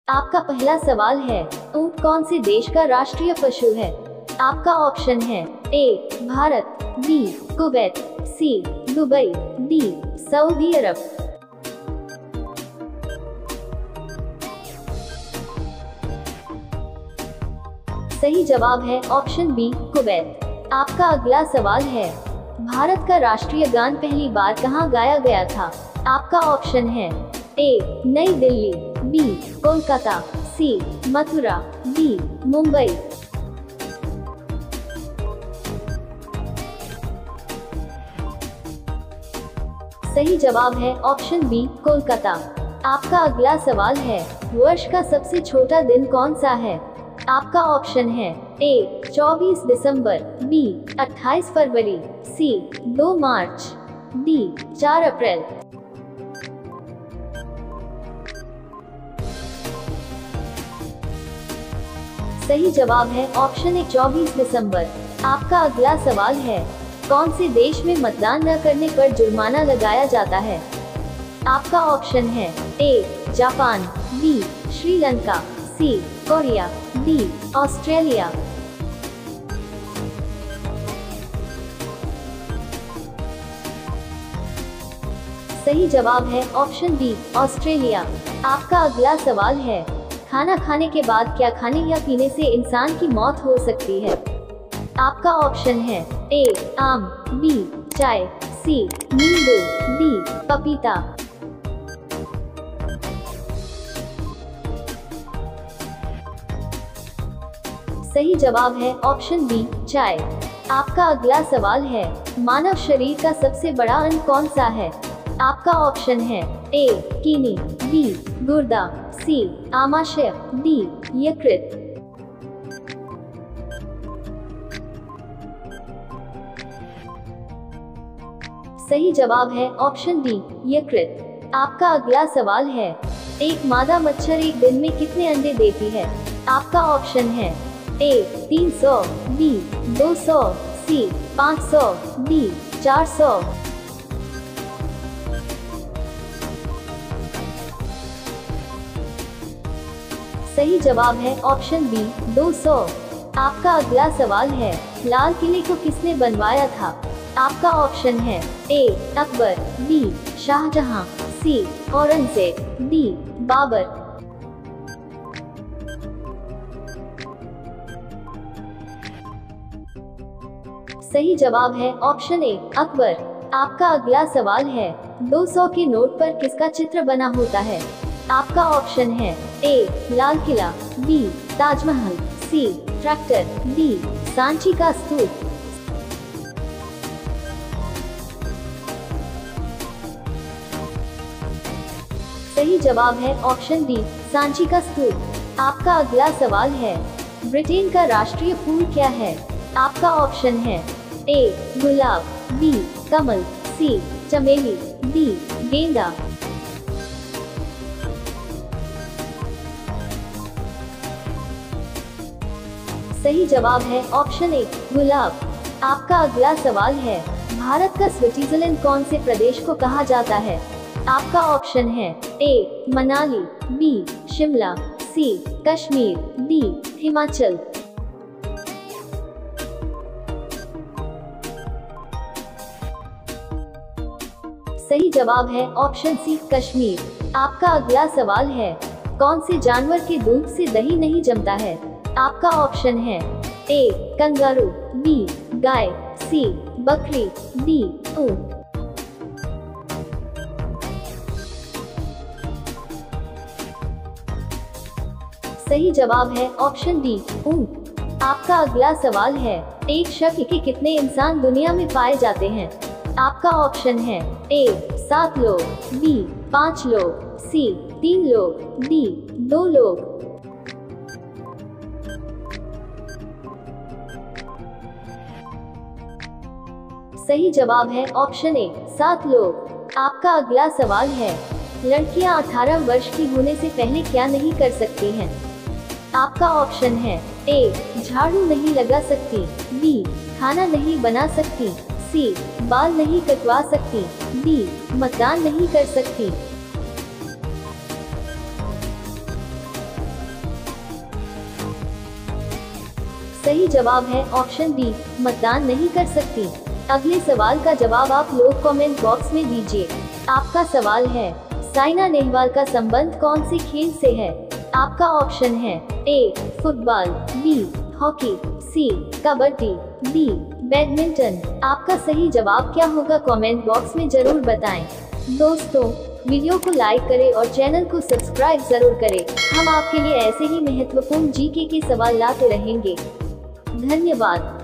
आपका पहला सवाल है, ऊंट कौन से देश का राष्ट्रीय पशु है? आपका ऑप्शन है A Bharat, B Kuwait, C Dubai, D Saudi Arab. सही जवाब है ऑप्शन बी कुवैत। आपका अगला सवाल है, भारत का राष्ट्रीय गान पहली बार कहाँ गाया गया था? आपका ऑप्शन है A Nai Delhi, B Kolkata, C Mathura, D Mumbai. सही जवाब है ऑप्शन बी कोलकाता। आपका अगला सवाल है, वर्ष का सबसे छोटा दिन कौन सा है? आपका ऑप्शन है ए 24 दिसंबर, बी 28 फरवरी, सी 2 मार्च, डी 4 अप्रैल। सही जवाब है ऑप्शन ए 24 दिसंबर। आपका अगला सवाल है, कौन से देश में मतदान न करने पर जुर्माना लगाया जाता है? आपका ऑप्शन है A Japan, B Sri Lanka, C Korea, D Australia. सही जवाब है ऑप्शन बी ऑस्ट्रेलिया। आपका अगला सवाल है, खाना खाने के बाद क्या खाने या पीने से इंसान की मौत हो सकती है? आपका ऑप्शन है ए आम, बी चाय, सी नींबू, डी पपीता। सही जवाब है ऑप्शन बी चाय। आपका अगला सवाल है, मानव शरीर का सबसे बड़ा अंग कौन सा है? आपका ऑप्शन है ए किडनी, बी गुर्दा, सी आमाशय, डी यकृत। सही जवाब है ऑप्शन डी यकृत। आपका अगला सवाल है, एक मादा मच्छर एक दिन में कितने अंडे देती है? आपका ऑप्शन है ए 300, बी 200, सी 500, डी 400। सही जवाब है ऑप्शन बी 200। आपका अगला सवाल है, लाल किले को किसने बनवाया था? आपका ऑप्शन है A Akbar, B Shah Jahan, C Aurangzeb, D Babur. सही जवाब है ऑप्शन ए अकबर। आपका अगला सवाल है, 200 के नोट पर किसका चित्र बना होता है? आपका ऑप्शन है A Lal Qila, B Taj Mahal, C tractor, D Sanchi का स्तूप। सही जवाब है ऑप्शन डी सांची का स्तूप। आपका अगला सवाल है, ब्रिटेन का राष्ट्रीय फूल क्या है? आपका ऑप्शन है ए गुलाब, बी कमल, सी चमेली, डी गेंदा। सही जवाब है ऑप्शन ए गुलाब। आपका अगला सवाल है, भारत का स्विट्जरलैंड कौन से प्रदेश को कहा जाता है? आपका ऑप्शन है A Manali, B Shimla, C Kashmir, D Himachal. सही जवाब है ऑप्शन सी कश्मीर। आपका अगला सवाल है, कौन से जानवर के दूध से दही नहीं जमता है? आपका ऑप्शन है ए कंगारू, बी गाय, सी बकरी, डी ऊंट। सही जवाब है ऑप्शन डी ऊंट। आपका अगला सवाल है, एक शख्स के कितने इंसान दुनिया में पाए जाते हैं? आपका ऑप्शन है ए 7 लोग, बी 5 लोग, सी 3 लोग, डी 2 लोग। सही जवाब है ऑप्शन ए 7 लोग। आपका अगला सवाल है, लड़कियां 18 वर्ष की होने से पहले क्या नहीं कर सकती हैं? आपका ऑप्शन है ए झाड़ू नहीं लगा सकती, बी खाना नहीं बना सकती, सी बाल नहीं कटवा सकती, डी मतदान नहीं कर सकती। सही जवाब है ऑप्शन बी, मतदान नहीं कर सकती। अगले सवाल का जवाब आप लोग कमेंट बॉक्स में दीजिए। आपका सवाल है, साइना नेहवाल का संबंध कौन से खेल से है? आपका ऑप्शन है A football, B hockey, C kabaddi, D badminton. आपका सही जवाब क्या होगा कमेंट बॉक्स में जरूर बताएं। दोस्तों, वीडियो को लाइक करें और चैनल को सब्सक्राइब जरूर करें। हम आपके लिए ऐसे ही महत्वपूर्ण जीके के सवाल लाते रहेंगे। धन्यवाद।